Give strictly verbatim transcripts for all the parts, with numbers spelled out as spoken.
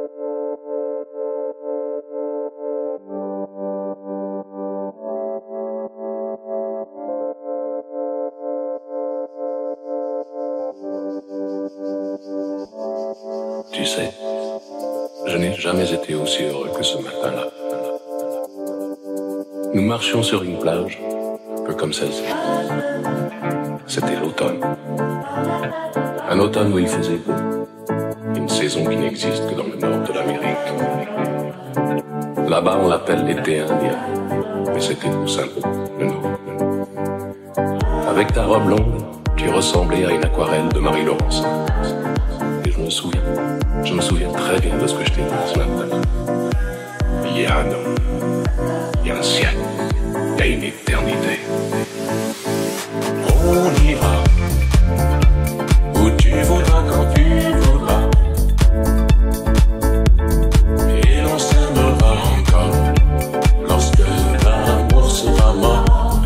Tu sais, je n'ai jamais été aussi heureux que ce matin-là. Nous marchions sur une plage, peu comme celle-ci. C'était l'automne. Un automne où il faisait beau. Une saison qui n'existe que dans le nord de l'Amérique. Là-bas, on l'appelle l'été indien. Mais c'était tout simplement le nôtre. Avec ta robe longue, tu ressemblais à une aquarelle de Marie-Laurence. Et je me souviens, je me souviens très bien de ce que je t'ai dit ce matin. Il y a un an, il y a un siècle, il y a une éternité. On ira où tu voudras quand tu voudras. Et l'on s'aimera encore lorsque l'amour sera mort.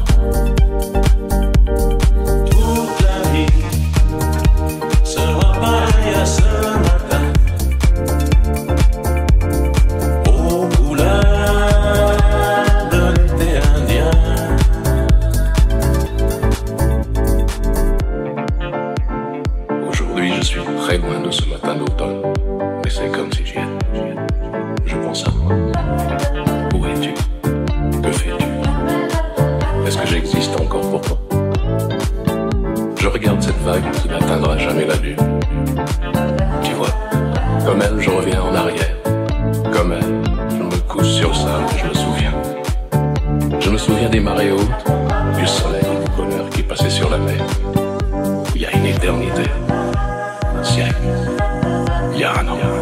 Toute la vie sera pareille à ce matin, aux couleurs de l'été indien. Aujourd'hui, je suis très loin de ce matin d'automne, mais c'est comme si j'y étais. Je pense à moi. Où es-tu? Que fais-tu? Est-ce que j'existe encore pour toi? Je regarde cette vague qui n'atteindra jamais la lune. Tu vois, comme elle, je reviens en arrière. Comme elle, je me couche sur le sable, je me souviens. Je me souviens des marées hautes, du soleil et du bonheur qui passait sur la mer. Il y a une éternité, un siècle, il y a un an.